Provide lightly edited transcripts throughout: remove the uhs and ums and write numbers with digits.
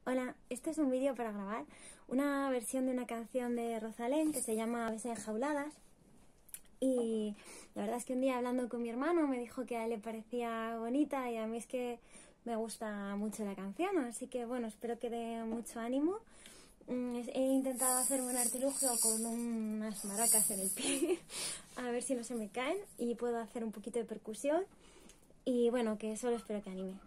Hola, este es un vídeo para grabar una versión de una canción de Rosalén que se llama Aves enjauladas. Y la verdad es que un día hablando con mi hermano me dijo que a él le parecía bonita y a mí es que me gusta mucho la canción, así que bueno, espero que dé mucho ánimo. He intentado hacerme un artilugio con unas maracas en el pie a ver si no se me caen y puedo hacer un poquito de percusión y bueno, que solo espero que anime.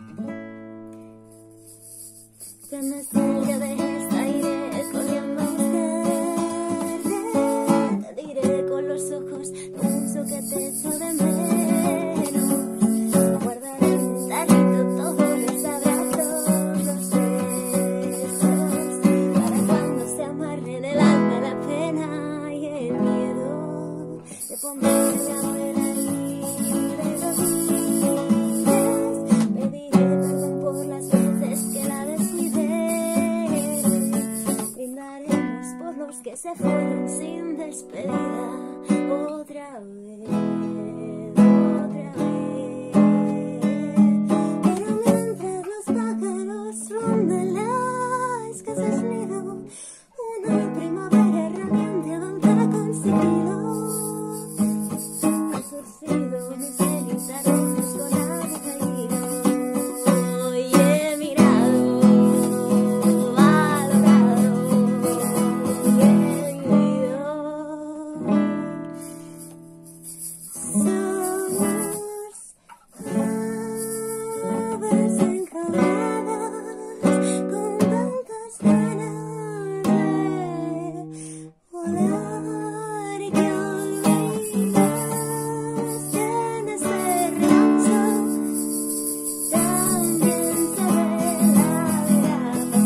Cuando salga de esta iré corriendo a buscarte, te diré con los ojos lo mucho que te echo de menos. Guardaré en un tarrito todos los abrazos, los besos, para cuando se amarre en el alma la pena y el miedo. Te pondré la vela libre de los días, pediré perdón por las veces que la los que se fueron sin despedida otra vez, otra vez. Pero mientras los pájaros rondan las casas nido, una primavera radiante avanza con sigilo. Ha surcido mis cenitas rojas con agua caída. Hoy he mirado, valorado. Aves enjauladas con tantas ganas de volar y que olvidas que en ese rancho también se ve la vida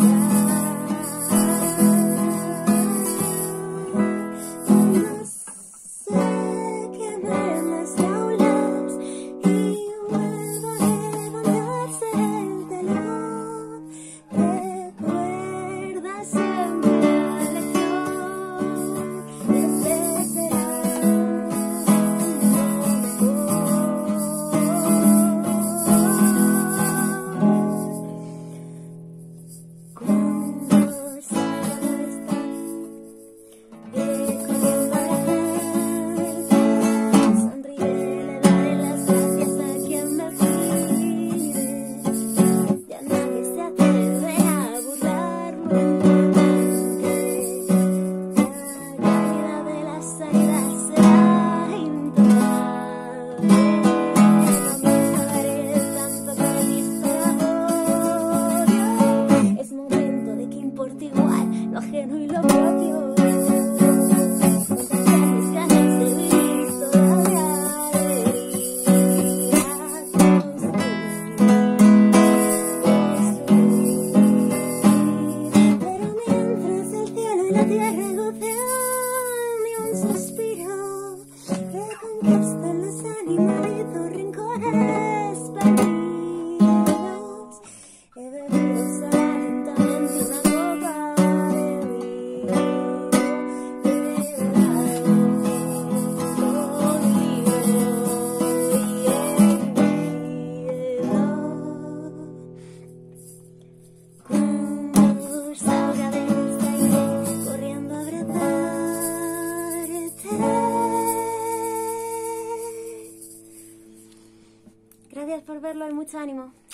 ajeno y lo propio. Contagiar mis ganas de vivir todavía debería construir. Pero mientras el cielo y la tierra gocean de un suspiro, reconquistan los animalitos rincones perdidos. He bebido sola lentamente una copa. Gracias por verlo y mucho ánimo.